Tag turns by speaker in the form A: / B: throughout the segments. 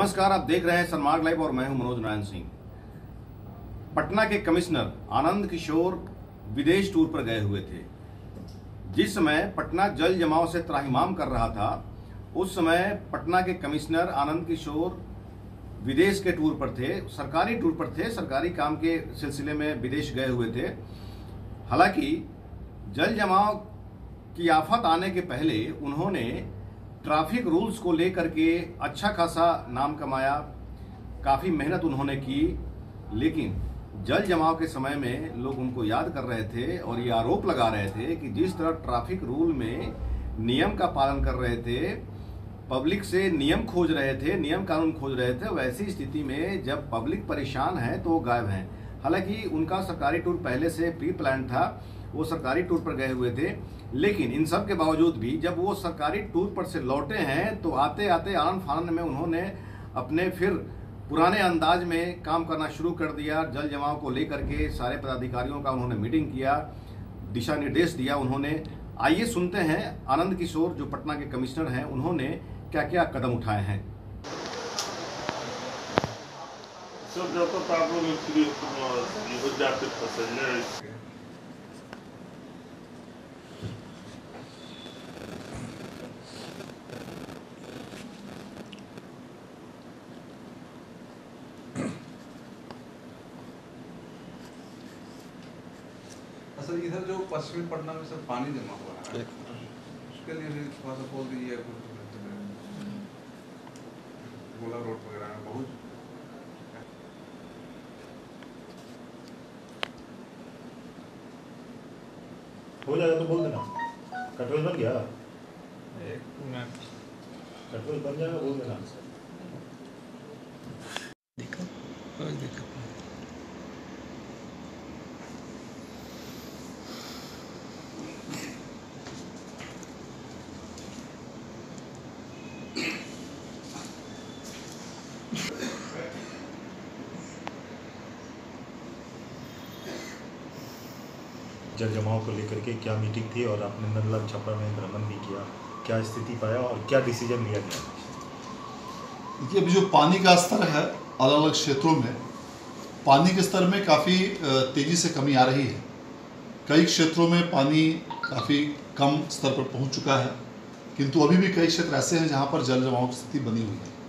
A: नमस्कार, आप देख रहे हैं सनमार्ग लाइव और मैं हूं मनोज नारायण सिंह। पटना के कमिश्नर आनंद किशोर विदेश टूर पर गए हुए थे। जिस समय पटना जल जमाव से त्राहिमाम कर रहा था, उस समय पटना के कमिश्नर आनंद किशोर विदेश के टूर पर थे, सरकारी टूर पर थे, सरकारी काम के सिलसिले में विदेश गए हुए थे। हालांकि जल जमाव की आफत आने के पहले उन्होंने ट्रैफिक रूल्स को लेकर के अच्छा खासा नाम कमाया, काफ़ी मेहनत उन्होंने की, लेकिन जल जमाव के समय में लोग उनको याद कर रहे थे और ये आरोप लगा रहे थे कि जिस तरह ट्रैफिक रूल में नियम का पालन कर रहे थे, पब्लिक से नियम खोज रहे थे, नियम कानून खोज रहे थे, वैसी स्थिति में जब पब्लिक परेशान है तो वो गायब हैं। हालांकि उनका सरकारी टूर पहले से प्री प्लान था, वो सरकारी टूर पर गए हुए थे, लेकिन इन सब के बावजूद भी जब वो सरकारी टूर पर से लौटे हैं तो आते आते आनन फानन में उन्होंने अपने फिर पुराने अंदाज में काम करना शुरू कर दिया। जल जमाव को लेकर के सारे पदाधिकारियों का उन्होंने मीटिंग किया, दिशा निर्देश दिया उन्होंने। आइए सुनते हैं आनंद किशोर जो पटना के कमिश्नर हैं, उन्होंने क्या क्या कदम उठाए हैं।
B: सर, जब तक आप लोग जाते पैसेंजर
C: असल इधर जो पश्चिमी पटना में सब पानी जमा हुआ है, उसके लिए भी थोड़ा सा बोल दीजिए। गोला रोड वगैरह में बहुत
D: हो जाएगा तो बोल देना। कंट्रोल बन गया, कंट्रोल बन जाएगा, बोल देना।
E: देखो
D: जल जमाव को लेकर के क्या मीटिंग थी और आपने नंदला छपरा में भ्रमण भी किया, क्या स्थिति पाया और क्या डिसीजन लिया गया?
E: देखिए, अभी जो पानी का स्तर है अलग अलग क्षेत्रों में, पानी के स्तर में काफ़ी तेज़ी से कमी आ रही है। कई क्षेत्रों में पानी काफ़ी कम स्तर पर पहुंच चुका है, किंतु अभी भी कई क्षेत्र ऐसे हैं जहां पर जल जमाव की स्थिति बनी हुई है।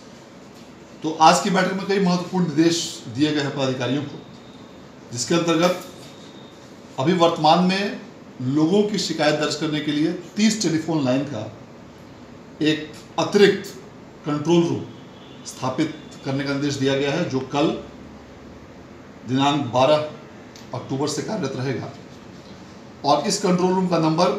E: तो आज की बैठक में कई महत्वपूर्ण निर्देश दिए गए हैं पदाधिकारियों को, जिसके अंतर्गत अभी वर्तमान में लोगों की शिकायत दर्ज करने के लिए 30 टेलीफोन लाइन का एक अतिरिक्त कंट्रोल रूम स्थापित करने का निर्देश दिया गया है, जो कल दिनांक 12 अक्टूबर से कार्यरत रहेगा। और इस कंट्रोल रूम का नंबर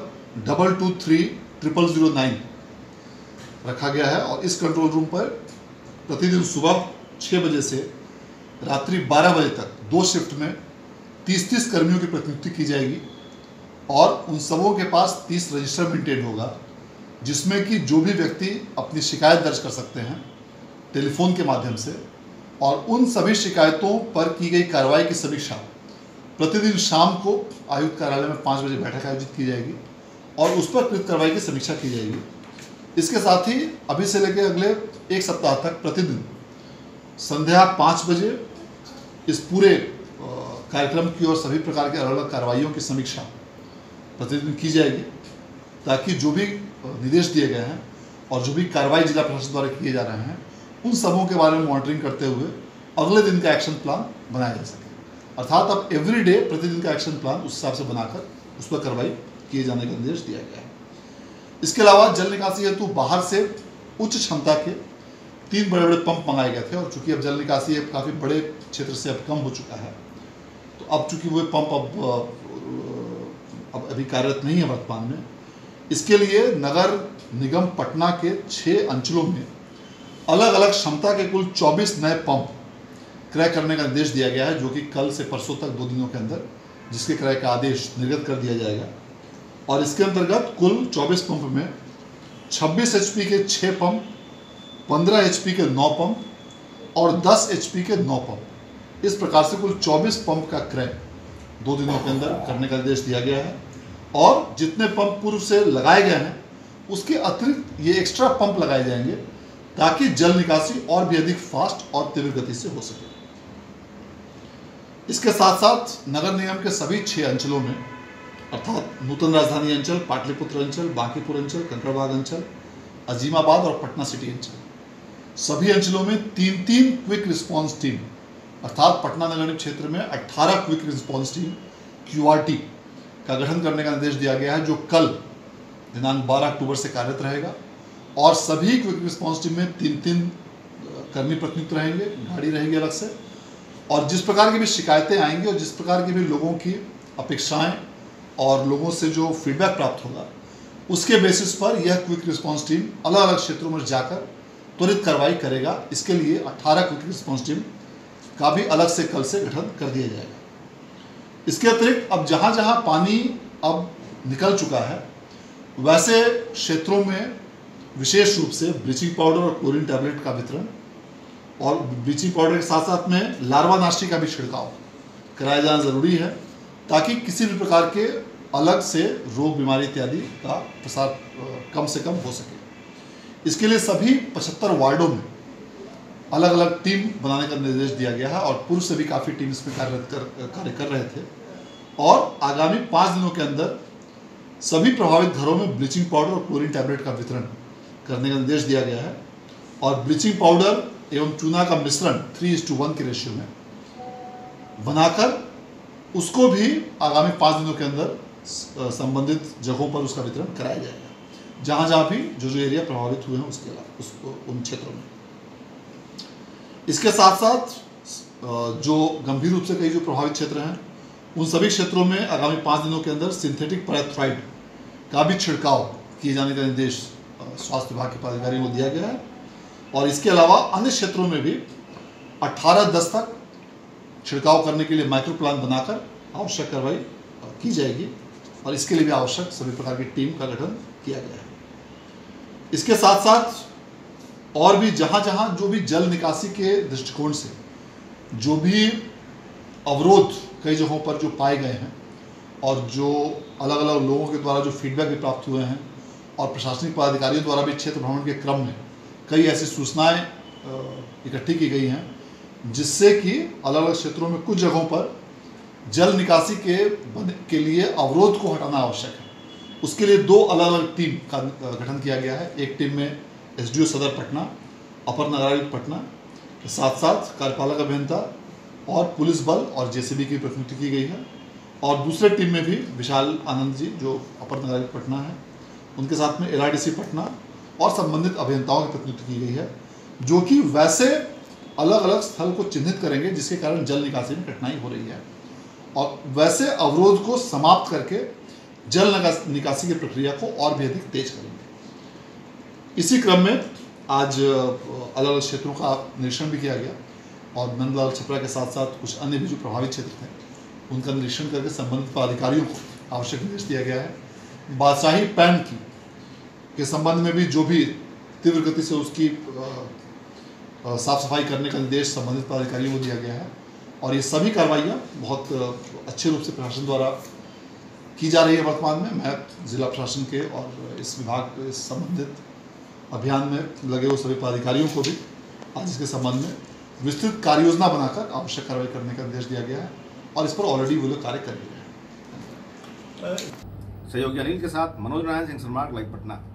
E: 22300009 रखा गया है। और इस कंट्रोल रूम पर प्रतिदिन सुबह 6 बजे से रात्रि 12 बजे तक 2 शिफ्ट में 30-30 कर्मियों की प्रतिनियुक्ति की जाएगी और उन सबों के पास 30 रजिस्टर मेंटेन होगा, जिसमें कि जो भी व्यक्ति अपनी शिकायत दर्ज कर सकते हैं टेलीफोन के माध्यम से, और उन सभी शिकायतों पर की गई कार्रवाई की समीक्षा प्रतिदिन शाम को आयुक्त कार्यालय में 5 बजे बैठक आयोजित की जाएगी और उस पर कृत कार्रवाई की समीक्षा की जाएगी। इसके साथ ही अभी से लेकर अगले 1 सप्ताह तक प्रतिदिन संध्या 5 बजे इस पूरे कार्यक्रम की और सभी प्रकार के अलग अलग कार्रवाइयों की समीक्षा प्रतिदिन की जाएगी, ताकि जो भी निर्देश दिए गए हैं और जो भी कार्रवाई जिला प्रशासन द्वारा किए जा रहे हैं उन सबों के बारे में मॉनिटरिंग करते हुए अगले दिन का एक्शन प्लान बनाया जा सके। अर्थात अब एवरी डे प्रतिदिन का एक्शन प्लान उस हिसाब से बनाकर उस पर कार्रवाई किए जाने का निर्देश दिया गया है। इसके अलावा जल निकासी हेतु बाहर से उच्च क्षमता के 3 बड़े बड़े पंप मंगाए गए थे, और चूँकि अब जल निकासी काफ़ी बड़े क्षेत्र से अब कम हो चुका है, तो अब चूँकि वो पंप अब अभी कार्यरत नहीं है वर्तमान में। इसके लिए नगर निगम पटना के 6 अंचलों में अलग अलग क्षमता के कुल 24 नए पंप क्रय करने का निर्देश दिया गया है, जो कि कल से परसों तक 2 दिनों के अंदर जिसके क्रय का आदेश निर्गत कर दिया जाएगा। और इसके अंतर्गत कुल 24 पंप में 26 HP के 6 पंप, 15 HP के 9 पंप और 10 HP के 9 पंप, इस प्रकार से कुल 24 पंप का क्रय 2 दिनों के अंदर करने का निर्देश दिया गया है। और जितने पंप पूर्व से लगाए गए हैं उसके अतिरिक्त ये एक्स्ट्रा पंप लगाए जाएंगे, ताकि जल निकासी और भी अधिक फास्ट और तीव्र गति से हो सके। इसके साथ साथ नगर निगम के सभी 6 अंचलों में अर्थात नूतन राजधानी अंचल, पाटलिपुत्र अंचल, बांकीपुर अंचल, कंकड़बाग अंचल, अजीमाबाद और पटना सिटी अंचल, सभी अंचलों में 3-3 क्विक रिस्पांस टीम अर्थात पटना नगर निगम क्षेत्र में 18 क्विक रिस्पांस टीम QRT का गठन करने का निर्देश दिया गया है, जो कल दिनांक 12 अक्टूबर से कार्यरत रहेगा। और सभी क्विक रिस्पांस टीम में 3-3 कर्मी प्रतिनियुक्त रहेंगे, गाड़ी रहेगी अलग से। और जिस प्रकार की भी शिकायतें आएंगी और जिस प्रकार की भी लोगों की अपेक्षाएं और लोगों से जो फीडबैक प्राप्त होगा, उसके बेसिस पर यह क्विक रिस्पांस टीम अलग अलग क्षेत्रों में जाकर त्वरित कार्रवाई करेगा। इसके लिए 18 क्विक रिस्पांस टीम का भी अलग से कल से गठन कर दिया जाएगा। इसके अतिरिक्त अब जहां जहां पानी अब निकल चुका है, वैसे क्षेत्रों में विशेष रूप से ब्लीचिंग पाउडर और क्लोरीन टैबलेट का वितरण और ब्लीचिंग पाउडर के साथ साथ में लार्वानाशी का भी छिड़काव कराया जाना जरूरी है, ताकि किसी भी प्रकार के अलग से रोग बीमारी इत्यादि का प्रसार कम से कम हो सके। इसके लिए सभी 75 वार्डों में अलग अलग टीम बनाने का निर्देश दिया गया है और पूर्व से भी काफ़ी टीम इसमें कार्य कर रहे थे। और आगामी 5 दिनों के अंदर सभी प्रभावित घरों में ब्लीचिंग पाउडर और क्लोरीन टैबलेट का वितरण करने का निर्देश दिया गया है। और ब्लीचिंग पाउडर एवं चूना का मिश्रण 3:1 के रेशियो में बनाकर उसको भी आगामी 5 दिनों के अंदर संबंधित जगहों पर उसका वितरण कराया जाएगा, जहाँ जहाँ भी जो एरिया प्रभावित हुए हैं उसके अलावा उन क्षेत्रों में। इसके साथ साथ जो गंभीर रूप से कई जो प्रभावित क्षेत्र हैं, उन सभी क्षेत्रों में आगामी 5 दिनों के अंदर सिंथेटिक पैराथ्राइड का भी छिड़काव किए जाने का निर्देश स्वास्थ्य विभाग के पदाधिकारियों को दिया गया है। और इसके अलावा अन्य क्षेत्रों में भी 18/10 तक छिड़काव करने के लिए माइक्रो प्लान बनाकर आवश्यक कार्रवाई की जाएगी और इसके लिए भी आवश्यक सभी प्रकार की टीम का गठन किया गया है। इसके साथ साथ और भी जहाँ जहाँ जो भी जल निकासी के दृष्टिकोण से जो भी अवरोध कई जगहों पर जो पाए गए हैं और जो अलग अलग लोगों के द्वारा जो फीडबैक भी प्राप्त हुए हैं और प्रशासनिक पदाधिकारियों द्वारा भी क्षेत्र भ्रमण के क्रम में कई ऐसी सूचनाएं इकट्ठी की गई हैं, जिससे कि अलग अलग क्षेत्रों में कुछ जगहों पर जल निकासी के लिए अवरोध को हटाना आवश्यक है। उसके लिए 2 अलग अलग टीम का गठन किया गया है। एक टीम में SDO सदर पटना, अपर नगरायुक्त पटना के साथ साथ कार्यपालक अभियंता और पुलिस बल और JCB की प्रतिनियुक्ति की गई है। और दूसरे टीम में भी विशाल आनंद जी जो अपर नगरायुक्त पटना है, उनके साथ में LRDC पटना और संबंधित अभियंताओं की प्रतिनियुक्ति की गई है, जो कि वैसे अलग अलग स्थल को चिन्हित करेंगे जिसके कारण जल निकासी में कठिनाई हो रही है और वैसे अवरोध को समाप्त करके जल निकासी की प्रक्रिया को और भी अधिक तेज करेंगे। इसी क्रम में आज अलग अलग क्षेत्रों का निरीक्षण भी किया गया और नंदलाल छपरा के साथ साथ कुछ अन्य भी जो प्रभावित क्षेत्र थे उनका निरीक्षण करके संबंधित पदाधिकारियों को आवश्यक निर्देश दिया गया है। बादशाही पैन के संबंध में भी जो भी तीव्र गति से उसकी साफ सफाई करने का निर्देश संबंधित पदाधिकारियों को दिया गया है और ये सभी कार्रवाइयाँ बहुत अच्छे रूप से प्रशासन द्वारा की जा रही है। वर्तमान में मैं जिला प्रशासन के और इस विभाग इस संबंधित अभियान में लगे हुए सभी पदाधिकारियों को भी आज इसके संबंध में विस्तृत कार्य योजना बनाकर आवश्यक कार्रवाई करने का निर्देश दिया गया है और इस पर ऑलरेडी वो लोग कार्य कर रहे हैं।
A: सहयोगी अनिल के साथ मनोज नारायण सिंह, सनमार्ग लाइव पटना।